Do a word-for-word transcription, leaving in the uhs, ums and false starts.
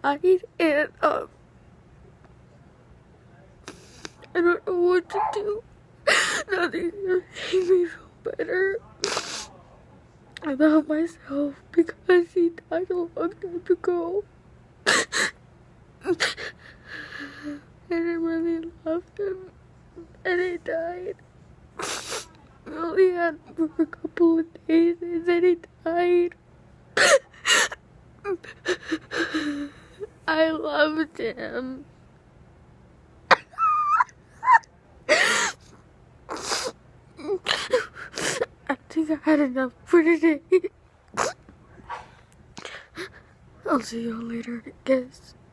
died, and um, I don't know what to do. Nothing's gonna make me feel better about myself because he died a long time ago. And I really loved him, and he died. We only had him for a couple of days, and then he died. I loved him. I think I had enough for today. I'll see you later, I guess.